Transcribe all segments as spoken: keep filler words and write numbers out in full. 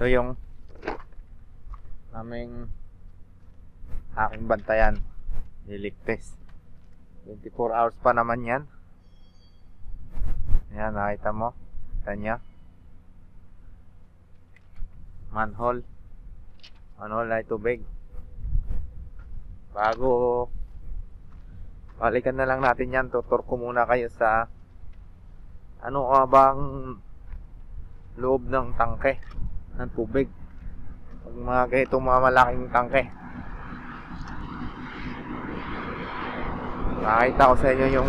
Ito yung naming aking bantayan, niligpis. twenty-four hours pa naman yan. Ayan, nakita mo kanya manhole manhole na tubig. Bago balikan na lang natin yan, tutur ko muna kayo sa ano ka bang loob ng tangke ng tubig. Pag mga ganitong mga malaking tangke, nakita ko sa inyo yung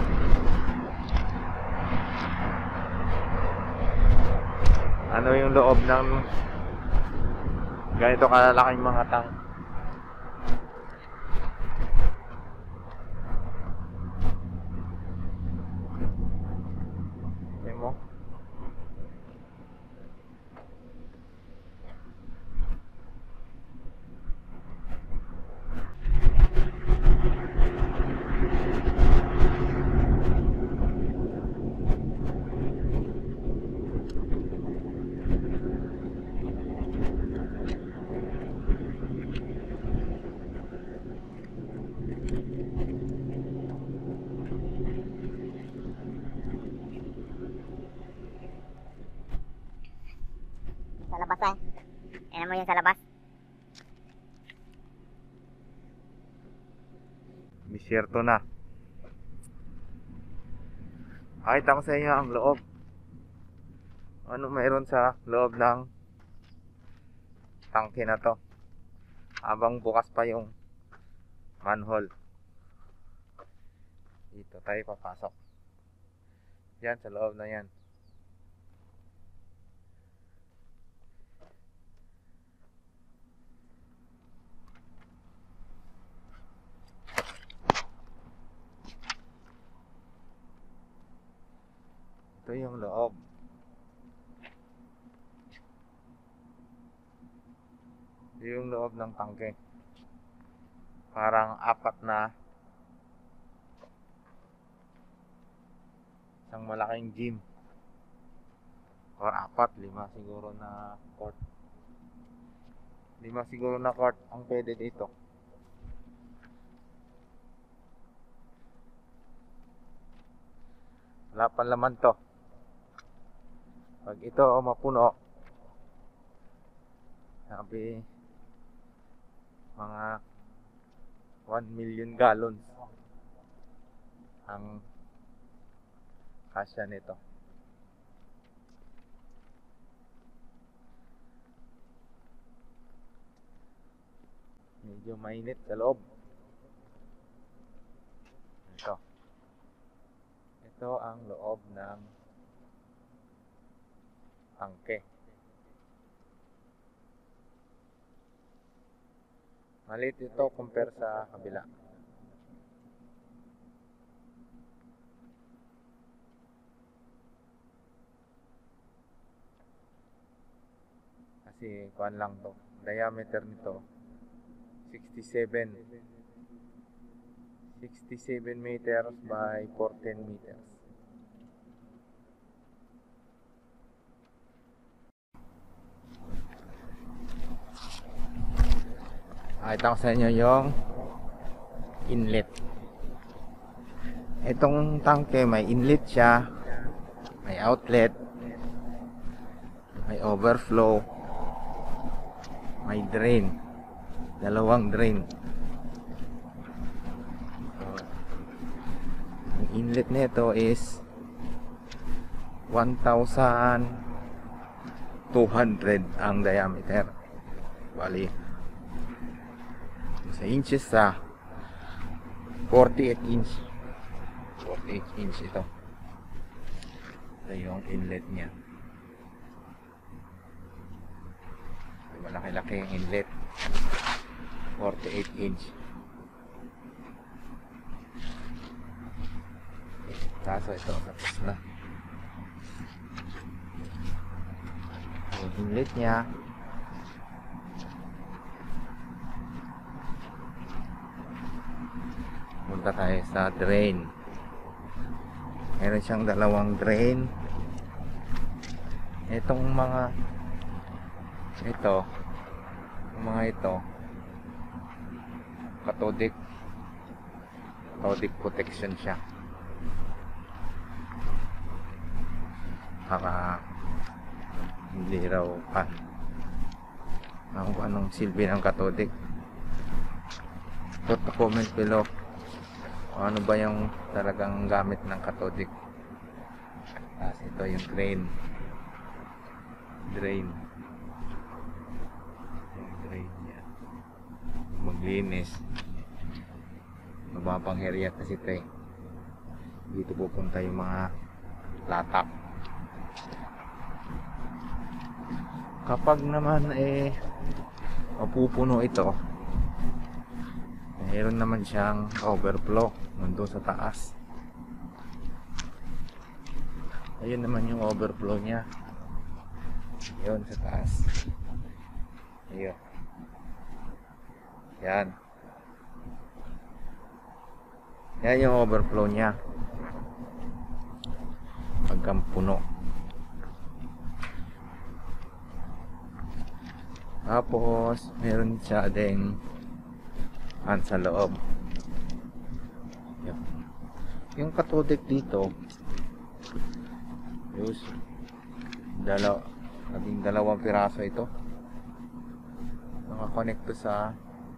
ano yung loob ng ganito kalalaking mga tang. Tingnan mo. Sa labas eh. Ayan mo yung sa labas. Bisyerto na. Pakita ko sa inyo ang loob. Ano mayroon sa loob ng tangke na to habang bukas pa yung manhole. Dito tayo papasok. Yan sa loob na yan. Ito yung loob. Ito yung loob ng tangke. Parang apat na isang malaking gym. Or apat, lima siguro na court. Lima siguro na court ang pwede dito. Wala pa laman to. Pag ito mapuno, sabi mga one million gallons ang kasya nito. Medyo mainit sa loob. Ito. Ito ang loob ng tangke. Maliit ito compare sa kabila. Kasi kuan lang to. Diameter nito sixty-seven sixty-seven meters by fourteen meters. Nakita ko sa inyo yung inlet. Itong tangke may inlet siya, may outlet, may overflow, may drain, dalawang drain. Ang inlet nito is one thousand two hundred ang diameter. Bali sa inches sa forty-eight inch. forty-eight inch ito. Ito yung inlet niya. Malaki-laki yung inlet. forty-eight inch. Kaso ito, tapos na. Yung inlet niya. Punta tayo sa drain. Meron siyang dalawang drain. Itong mga Ito, yung mga ito, cathodic cathodic protection siya para hindi raw ah, ang anong silbi ng cathodic. Put a comment below kung ano ba yung talagang gamit ng cathodic. Tapos ito yung drain drain yung drain yan, maglinis, mapapangheriat kasi ito eh. Dito pupunta yung mga latak. Kapag naman eh mapupuno ito, mayroon naman siyang overflow nandun sa taas. Ayun naman yung overflow niya, yun sa taas. Ayun, yan yan yung overflow niya pagkang puno. Tapos meron siya ding an sa loob. Yun. Yung cathodic dito, yus dalaw naging dalawang piraso ito, nakakonect to sa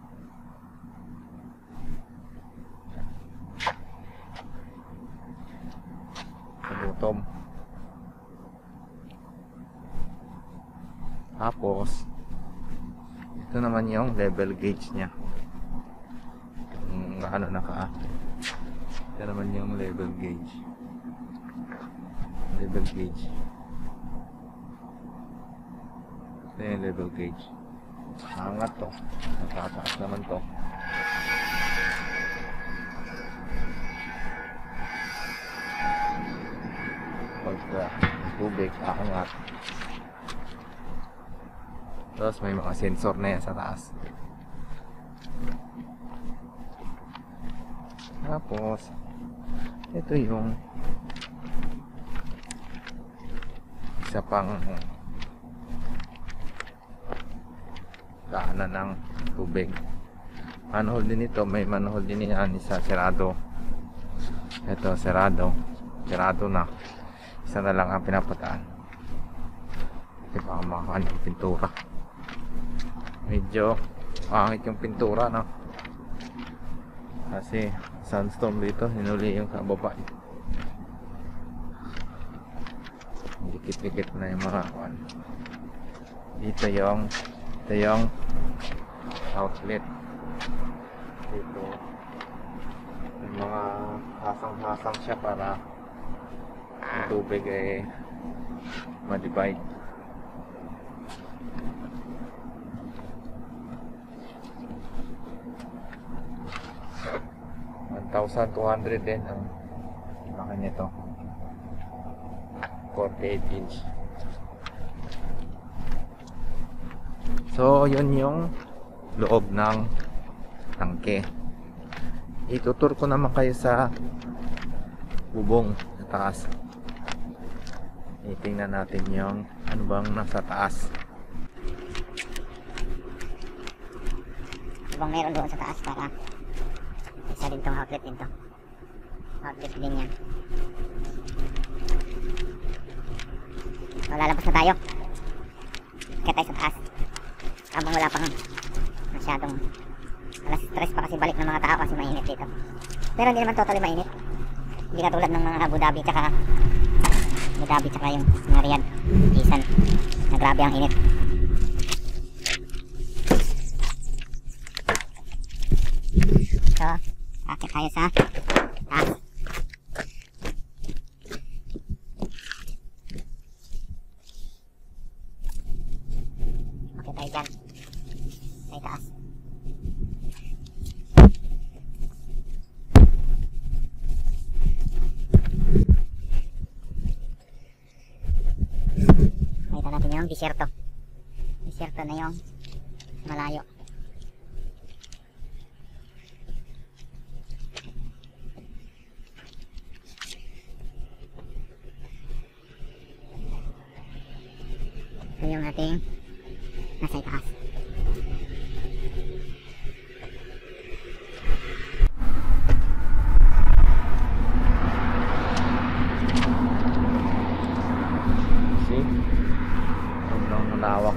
sa bottom. Tapos ito naman yung level gauge nya, yung ano naka ito naman yung level gauge level gauge ito yung level gauge. Angat to, nakataas naman to. Pagka tubig aangat. Tapos may mga sensor na yan sa taas. Tapos ito yung isa pang daanan ng tubig. Manhole din ito, may manhole din yan, isa serado. Ito serado, serado na. Isa na lang ang pinapataan. Kasi baka makakaan yung pintura. Medyo pangit yung pintura, no? Kasi sandstorm dito, hinuli yung sa baba. Dikit-dikit na yung mga kuan. Dito yung ito yung outlet. Dito may mga hasang-hasang siya para yung tubig ay ma-divide. one thousand two hundred din ang laki nito, forty-eight inch. So yun yung loob ng tangke. Itutur ko naman kayo sa bubong sa taas. Itingnan natin yung ano bang nasa taas. Ibang meron doon sa taas para isa din tong outlet din to. Outlet din yan. So, lalabas na tayo. Kaya tayo sa taas. Habang wala pang masyadong alas stress pa kasi balik ng mga tao kasi mainit dito. Pero hindi naman totally mainit. Hindi katulad ng mga Abu Dhabi tsaka Abu Dhabi tsaka yung mga Riyadh, Isan, na grabe ang init. So, akit tayo sa taas. Akit tayo dyan sa taas. Makita natin yung disyerto. Disyerto na yung malayo. Ito yung ating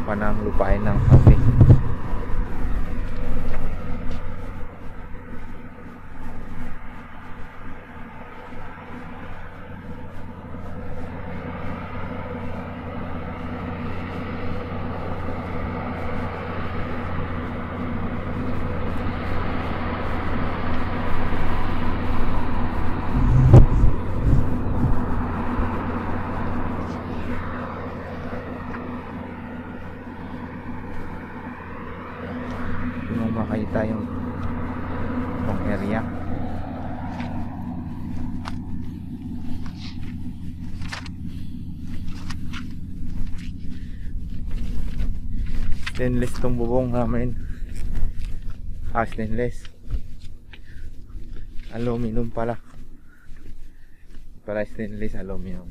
pa ng lupain ng Saudi. Yung makita yung itong area. Stainless tong bubong namin. Ah, stainless. Aluminum pala. Pala stainless, aluminum.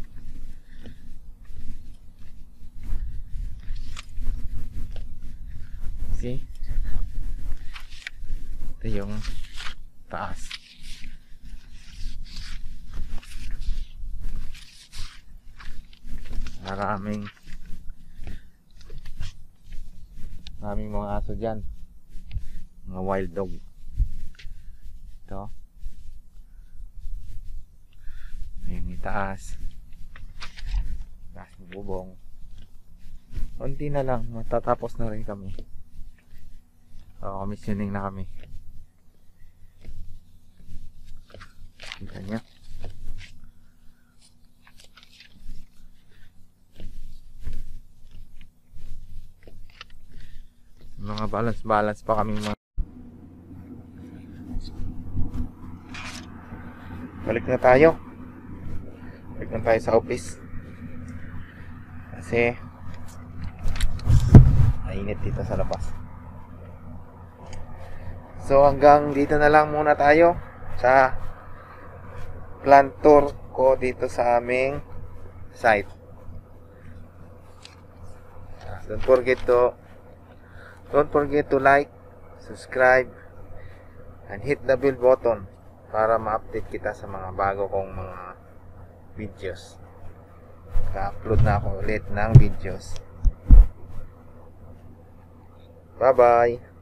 See? Ito yung taas. Maraming maraming mga aso dyan, mga wild dog. Ito yung taas, taas ng bubong. Unti na lang, matatapos na rin kami. So, commissioning na kami. Kita niya. Mga balance-balance pa kaming mga. Balik na tayo. Balik na tayo sa office. Kasi mainit dito sa labas. So hanggang dito na lang muna tayo sa plant tour ko dito sa aming site. Don't forget to Don't forget to like, subscribe, and hit the bell button para ma-update kita sa mga bago kong mga videos. Ka-upload na ako ulit ng videos. Bye-bye!